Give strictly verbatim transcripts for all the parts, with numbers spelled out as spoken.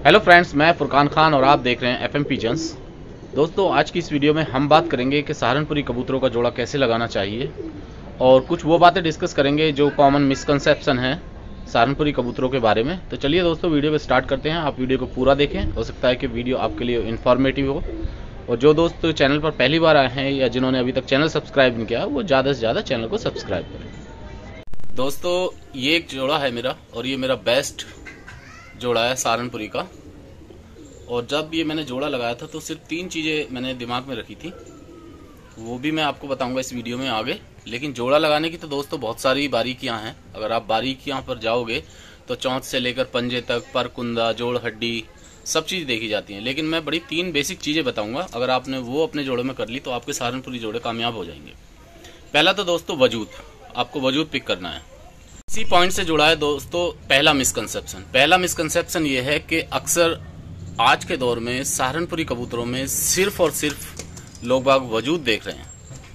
Hello friends, मैं फुरकान खान और आप देख रहे हैं एफ एम पिजन्स। दोस्तों, आज की इस वीडियो में हम बात करेंगे कि सहारनपुरी कबूतरों का जोड़ा कैसे लगाना चाहिए और कुछ वो बातें डिस्कस करेंगे जो कॉमन मिसकंसेप्शन है सहारनपुरी कबूतरों के बारे में। तो चलिए दोस्तों, वीडियो को स्टार्ट करते हैं। आप वीडियो को पूरा देखें, हो सकता है कि वीडियो आपके लिए इन्फॉर्मेटिव हो। और जो दोस्त चैनल पर पहली बार आए हैं या जिन्होंने अभी तक चैनल सब्सक्राइब नहीं किया, वो ज़्यादा से ज़्यादा चैनल को सब्सक्राइब करें। दोस्तों, ये एक जोड़ा है मेरा और ये मेरा बेस्ट जोड़ा है सहारनपुरी का। और जब ये मैंने जोड़ा लगाया था तो सिर्फ तीन चीज़ें मैंने दिमाग में रखी थी, वो भी मैं आपको बताऊंगा इस वीडियो में आगे। लेकिन जोड़ा लगाने की तो दोस्तों बहुत सारी बारीकियां हैं। अगर आप बारीकियां पर जाओगे तो चौंच से लेकर पंजे तक, पर कुंदा, जोड़ हड्डी, सब चीज़ देखी जाती हैं। लेकिन मैं बड़ी तीन बेसिक चीज़ें बताऊंगा, अगर आपने वो अपने जोड़े में कर ली तो आपके सहारनपुरी जोड़े कामयाब हो जाएंगे। पहला तो दोस्तों वजूद, आपको वजूद पिक करना है। इसी पॉइंट से जुड़ा है दोस्तों पहला मिसकंसेप्शन। पहला मिसकंसेप्शन ये है कि अक्सर आज के दौर में सहारनपुरी कबूतरों में सिर्फ और सिर्फ लोग बाग वजूद देख रहे हैं।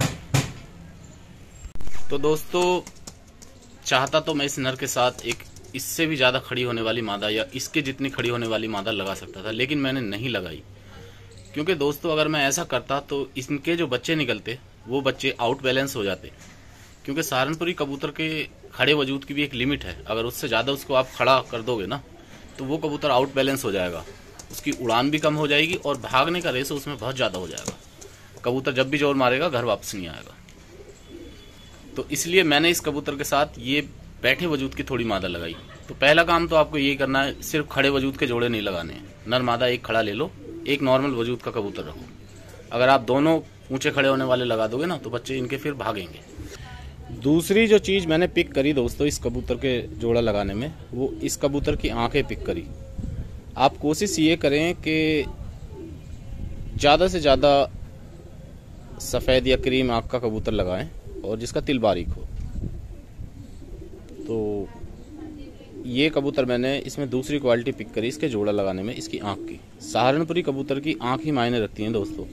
तो दोस्तों, चाहता तो मैं इस नर के साथ एक इससे भी ज़्यादा खड़ी होने वाली मादा या इसके जितनी खड़ी होने वाली मादा लगा सकता था, लेकिन मैंने नहीं लगाई। क्योंकि दोस्तों, अगर मैं ऐसा करता तो इनके जो बच्चे निकलते वो बच्चे आउट बैलेंस हो जाते। क्योंकि सहारनपुरी कबूतर के खड़े वजूद की भी एक लिमिट है। अगर उससे ज़्यादा उसको आप खड़ा कर दोगे ना, तो वो कबूतर आउट बैलेंस हो जाएगा, उसकी उड़ान भी कम हो जाएगी और भागने का रेस उसमें बहुत ज़्यादा हो जाएगा। कबूतर जब भी जोर मारेगा घर वापस नहीं आएगा। तो इसलिए मैंने इस कबूतर के साथ ये बैठे वजूद की थोड़ी मादा लगाई। तो पहला काम तो आपको यही करना है, सिर्फ खड़े वजूद के जोड़े नहीं लगाने हैं। नर मादा एक खड़ा ले लो, एक नॉर्मल वजूद का कबूतर रखो। अगर आप दोनों ऊंचे खड़े होने वाले लगा दोगे ना, तो बच्चे इनके फिर भागेंगे। दूसरी जो चीज़ मैंने पिक करी दोस्तों इस कबूतर के जोड़ा लगाने में, वो इस कबूतर की आंखें पिक करी। आप कोशिश ये करें कि ज़्यादा से ज़्यादा सफ़ेद या क्रीम आँख का कबूतर लगाएं और जिसका तिल बारीक हो। तो ये कबूतर मैंने इसमें दूसरी क्वालिटी पिक करी इसके जोड़ा लगाने में, इसकी आँख की। सहारनपुरी कबूतर की आँख ही मायने रखती हैं दोस्तों,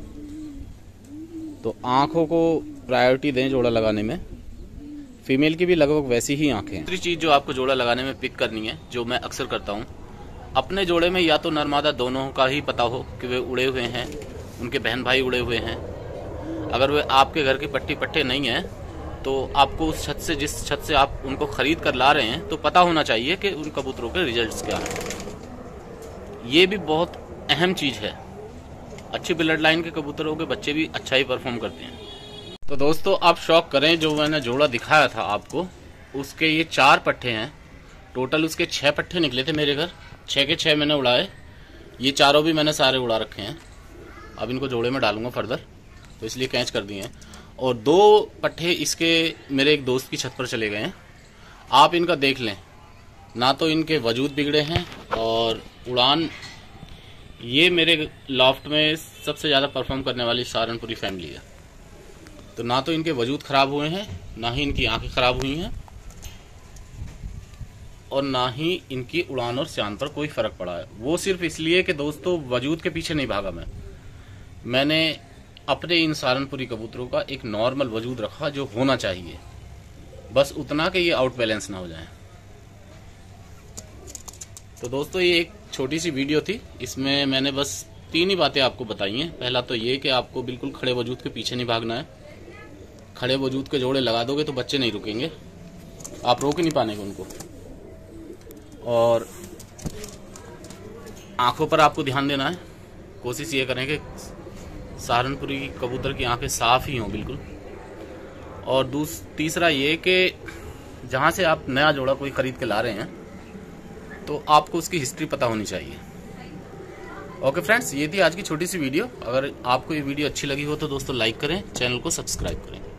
तो आँखों को प्रायोरिटी दें जोड़ा लगाने में। फीमेल की भी लगभग वैसी ही आँखें हैं। दूसरी चीज़ जो आपको जोड़ा लगाने में पिक करनी है, जो मैं अक्सर करता हूँ, अपने जोड़े में या तो नर मादा दोनों का ही पता हो कि वे उड़े हुए हैं, उनके बहन भाई उड़े हुए हैं। अगर वे आपके घर की पट्टी पट्टे नहीं हैं, तो आपको उस छत से, जिस छत से आप उनको खरीद कर ला रहे हैं, तो पता होना चाहिए कि उन कबूतरों के रिजल्ट्स क्या हैं। ये भी बहुत अहम चीज़ है। अच्छी ब्लड लाइन के कबूतरों के बच्चे भी अच्छा ही परफॉर्म करते हैं। तो दोस्तों, आप शौक करें, जो मैंने जोड़ा दिखाया था आपको, उसके ये चार पट्टे हैं। टोटल उसके छः पट्टे निकले थे मेरे घर, छः के छः मैंने उड़ाए। ये चारों भी मैंने सारे उड़ा रखे हैं। अब इनको जोड़े में डालूंगा फर्दर, तो इसलिए कैच कर दिए हैं। और दो पट्टे इसके मेरे एक दोस्त की छत पर चले गए हैं। आप इनका देख लें, ना तो इनके वजूद बिगड़े हैं और उड़ान, ये मेरे लॉफ्ट में सबसे ज़्यादा परफॉर्म करने वाली सहारनपुरी फैमिली है। तो ना तो इनके वजूद ख़राब हुए हैं, ना ही इनकी आंखें ख़राब हुई हैं, और ना ही इनकी उड़ान और स्यान पर कोई फ़र्क पड़ा है। वो सिर्फ इसलिए कि दोस्तों वजूद के पीछे नहीं भागा मैं मैंने अपने इन सहारनपुरी कबूतरों का एक नॉर्मल वजूद रखा जो होना चाहिए, बस उतना कि ये आउट बैलेंस ना हो जाए। तो दोस्तों, ये एक छोटी सी वीडियो थी, इसमें मैंने बस तीन ही बातें आपको बताई हैं। पहला तो ये कि आपको बिल्कुल खड़े वजूद के पीछे नहीं भागना है। खड़े वजूद के जोड़े लगा दोगे तो बच्चे नहीं रुकेंगे, आप रोक ही नहीं पाएंगे उनको। और आंखों पर आपको ध्यान देना है। कोशिश ये करें कि सहारनपुरी कबूतर की आंखें साफ ही हों बिल्कुल। और दूस तीसरा ये कि जहाँ से आप नया जोड़ा कोई खरीद के ला रहे हैं, तो आपको उसकी हिस्ट्री पता होनी चाहिए। ओके फ्रेंड्स, ये थी आज की छोटी सी वीडियो। अगर आपको ये वीडियो अच्छी लगी हो तो दोस्तों लाइक करें, चैनल को सब्सक्राइब करें।